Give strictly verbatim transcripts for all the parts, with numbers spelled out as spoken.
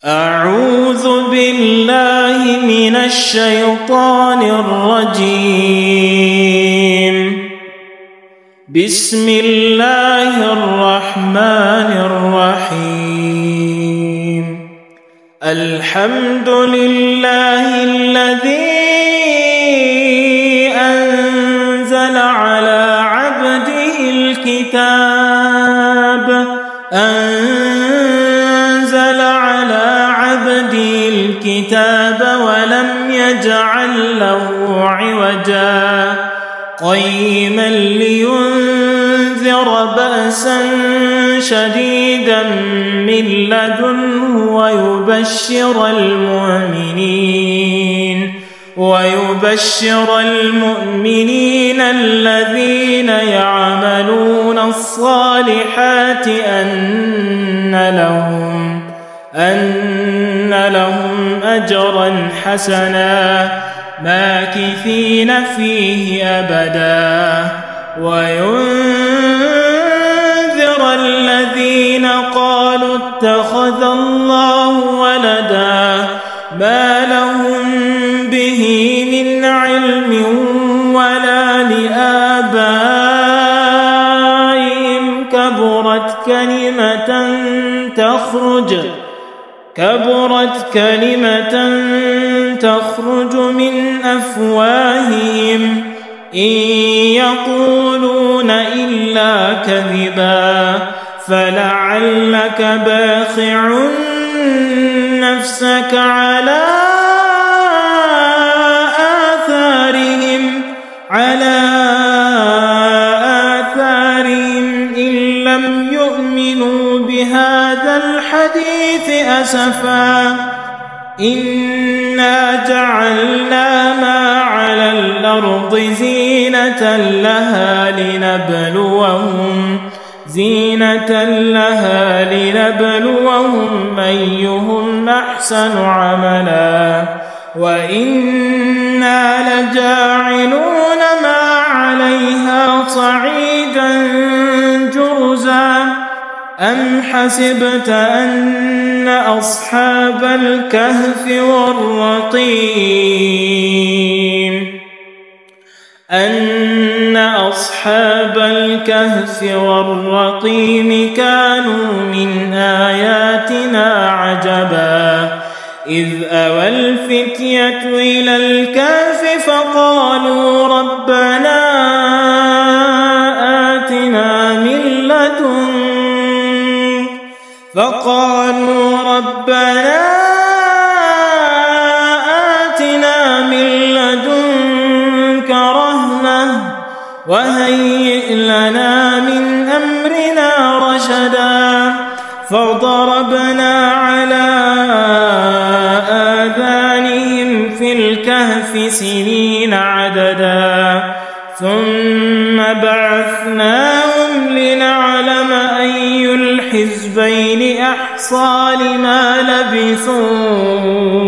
أعوذ بالله من الشيطان الرجيم. بسم الله الرحمن الرحيم. الحمد لله الذي أنزل على عبده الكتاب أنزل على عبده الكتاب ولم يجعل له عوجا قيما لينذر بأسا شديدا من لدنه ويبشر المؤمنين ويبشر المؤمنين الذين يعملون الصالحات أن لهم أن لهم أجرا حسنا ماكثين فيه أبدا وينذر الذين قالوا اتخذ الله ولدا ما لهم به من علم ولا لآبائهم كبرت كلمة تخرج كبرت كلمة تخرج من أفواههم إن يقولون إلا كذبا فلعلك باخع نفسك على آثارهم على آثارهم إن لم يؤمنوا بهذا الحديث أسفا إنا جعلنا ما على الأرض زينة لها لنبلوهم زينة لها لنبلوهم أيهم أحسن عملا وإنا لجاعلون ما عليها صعيدا جرزا أم حسبت أن أصحاب الكهف والرقيم أن أصحاب الكهف والرقيم كانوا من آياتنا عجبا إذ أوى الفتية إلى الكهف فقالوا ربنا آتنا من لدنك فقالوا ربنا آتنا من لدنك رحمة وهيئ لنا من أمرنا رشدا فضربنا على آذانهم في الكهف سنين عددا ثم بعثناهم لنعلم أي الحزبين أحصى لما لبثوا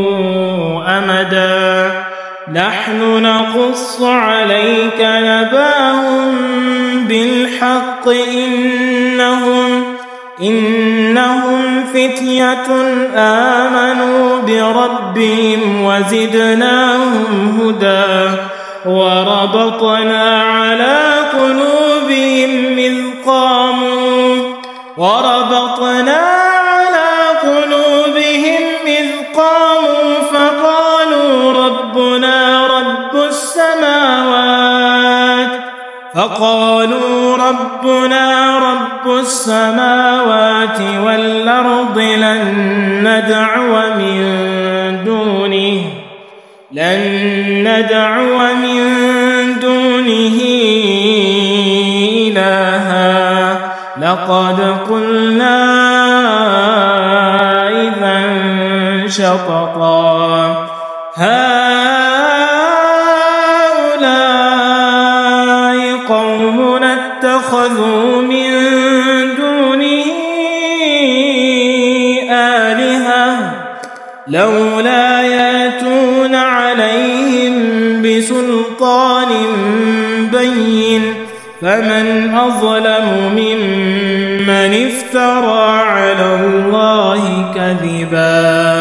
أمدا نحن نقص عليك نباهم بالحق إنهم إنهم فتية آمنوا بربهم وزدناهم هدى وربطنا على قلوبهم إذ قاموا وربطنا على قلوبهم إذ قاموا فقالوا ربنا رب السماوات فقالوا ربنا رب السماوات والأرض لن ندعو من دونه لن ندعو من دونه إلها لقد قلنا إذا شططا هؤلاء قوم اتخذوا من دونه آلهة لولا يأتون عليهم بسلطان بين فمن أظلم ممن افترى على الله كذبا كذبا.